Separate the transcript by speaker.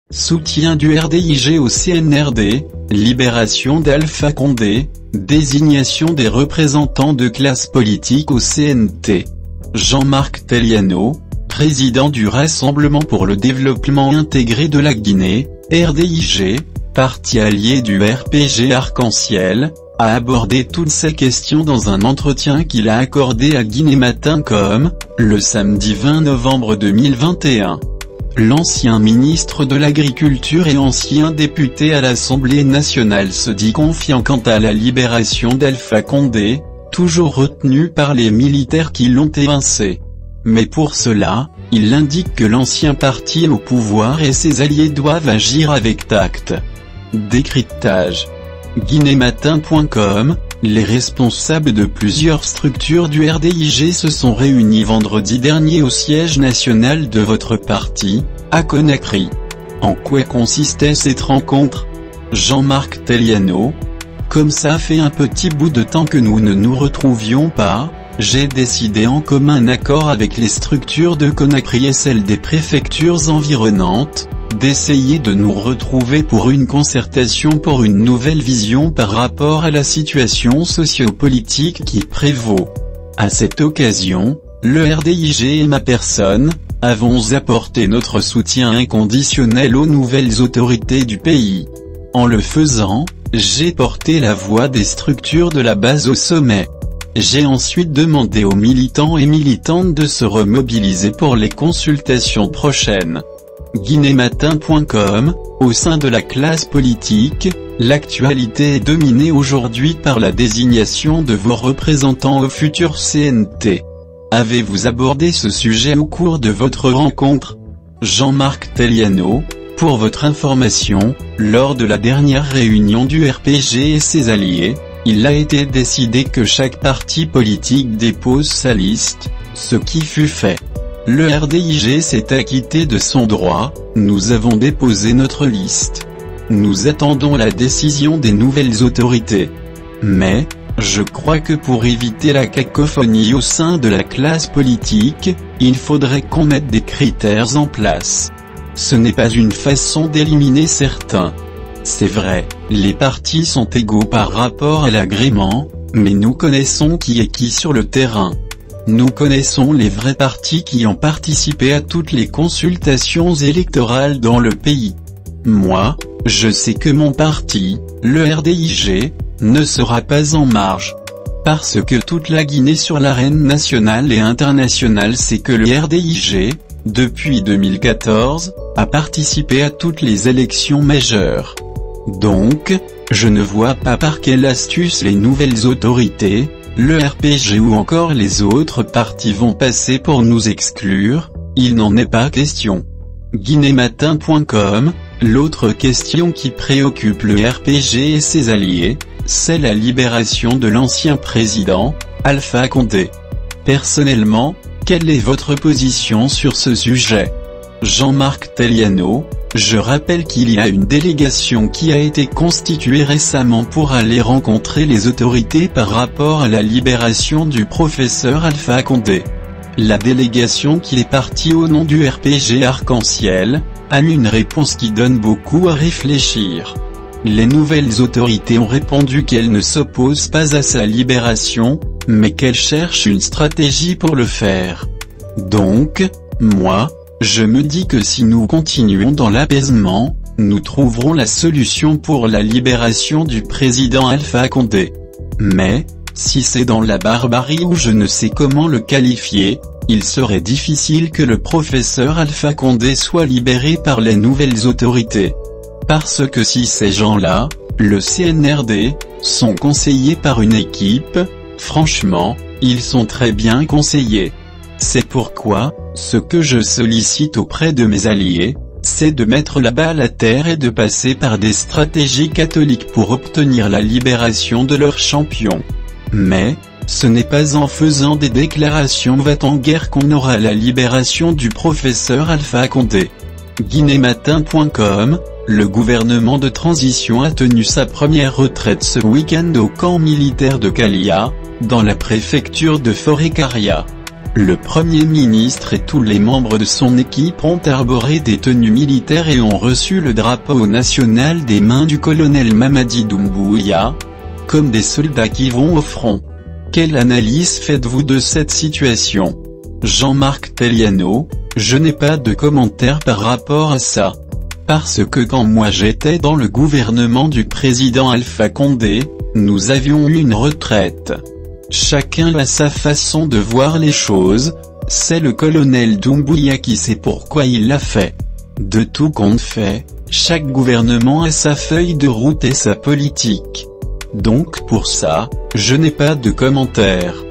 Speaker 1: Soutien du RDIG au CNRD, libération d'Alpha Condé, désignation des représentants de classe politique au CNT. Jean-Marc Telliano, président du Rassemblement pour le développement intégré de la Guinée, RDIG, parti allié du RPG Arc-en-Ciel, a abordé toutes ces questions dans un entretien qu'il a accordé à Guinématin.com, le samedi 20 novembre 2021. L'ancien ministre de l'Agriculture et ancien député à l'Assemblée nationale se dit confiant quant à la libération d'Alpha Condé, toujours retenu par les militaires qui l'ont évincé. Mais pour cela, il indique que l'ancien parti au pouvoir et ses alliés doivent agir avec tact. Décryptage. Guinématin.com, les responsables de plusieurs structures du RDIG se sont réunis vendredi dernier au siège national de votre parti, à Conakry. En quoi consistait cette rencontre? Jean-Marc Telliano. Comme ça fait un petit bout de temps que nous ne nous retrouvions pas, j'ai décidé en commun accord avec les structures de Conakry et celles des préfectures environnantes, d'essayer de nous retrouver pour une concertation pour une nouvelle vision par rapport à la situation sociopolitique qui prévaut. À cette occasion, le RDIG et ma personne, avons apporté notre soutien inconditionnel aux nouvelles autorités du pays. En le faisant, j'ai porté la voix des structures de la base au sommet. J'ai ensuite demandé aux militants et militantes de se remobiliser pour les consultations prochaines. Guinématin.com, au sein de la classe politique, l'actualité est dominée aujourd'hui par la désignation de vos représentants au futur CNT. Avez-vous abordé ce sujet au cours de votre rencontre? Jean-Marc Telliano, pour votre information, lors de la dernière réunion du RPG et ses alliés, il a été décidé que chaque parti politique dépose sa liste, ce qui fut fait. Le RDIG s'est acquitté de son droit, nous avons déposé notre liste. Nous attendons la décision des nouvelles autorités. Mais, je crois que pour éviter la cacophonie au sein de la classe politique, il faudrait qu'on mette des critères en place. Ce n'est pas une façon d'éliminer certains. C'est vrai, les partis sont égaux par rapport à l'agrément, mais nous connaissons qui est qui sur le terrain. Nous connaissons les vrais partis qui ont participé à toutes les consultations électorales dans le pays. Moi, je sais que mon parti, le RDIG, ne sera pas en marge. Parce que toute la Guinée sur l'arène nationale et internationale sait que le RDIG, depuis 2014, a participé à toutes les élections majeures. Donc, je ne vois pas par quelle astuce les nouvelles autorités, le RPG ou encore les autres partis vont passer pour nous exclure, il n'en est pas question. Guinématin.com, l'autre question qui préoccupe le RPG et ses alliés, c'est la libération de l'ancien président, Alpha Condé. Personnellement, quelle est votre position sur ce sujet? Jean-Marc Telliano, je rappelle qu'il y a une délégation qui a été constituée récemment pour aller rencontrer les autorités par rapport à la libération du professeur Alpha Condé. La délégation qui est partie au nom du RPG Arc-en-Ciel, a une réponse qui donne beaucoup à réfléchir. Les nouvelles autorités ont répondu qu'elles ne s'opposent pas à sa libération, mais qu'elles cherchent une stratégie pour le faire. Donc, moi, je me dis que si nous continuons dans l'apaisement, nous trouverons la solution pour la libération du président Alpha Condé. Mais, si c'est dans la barbarie ou je ne sais comment le qualifier, il serait difficile que le professeur Alpha Condé soit libéré par les nouvelles autorités. Parce que si ces gens-là, le CNRD, sont conseillés par une équipe, franchement, ils sont très bien conseillés. C'est pourquoi, ce que je sollicite auprès de mes alliés, c'est de mettre la balle à terre et de passer par des stratégies catholiques pour obtenir la libération de leur champion. Mais, ce n'est pas en faisant des déclarations va-t-en-guerre qu'on aura la libération du professeur Alpha Condé. Guinématin.com, le gouvernement de transition a tenu sa première retraite ce week-end au camp militaire de Kalia, dans la préfecture de Forêt-Caria. Le Premier ministre et tous les membres de son équipe ont arboré des tenues militaires et ont reçu le drapeau national des mains du colonel Mamadi Doumbouya, comme des soldats qui vont au front. Quelle analyse faites-vous de cette situation? Jean-Marc Telliano: je n'ai pas de commentaire par rapport à ça. Parce que quand moi j'étais dans le gouvernement du président Alpha Condé, nous avions eu une retraite. Chacun a sa façon de voir les choses, c'est le colonel Doumbouya qui sait pourquoi il l'a fait. De tout compte fait, chaque gouvernement a sa feuille de route et sa politique. Donc pour ça, je n'ai pas de commentaire.